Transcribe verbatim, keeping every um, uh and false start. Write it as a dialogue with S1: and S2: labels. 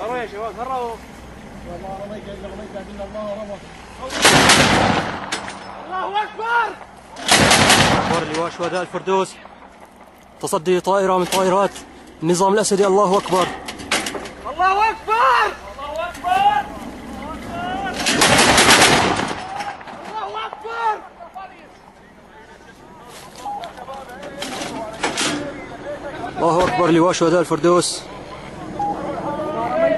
S1: هروا يا شباب هروا.
S2: والله رميت رميت لكن الله رمى.
S1: الله اكبر.
S3: اخبار لواء شهداء الفردوس تصدي طائرة من طائرات النظام الأسدي. الله أكبر.
S1: الله اكبر. الله اكبر. الله اكبر.
S3: الله أكبر. لواء شهداء الفردوس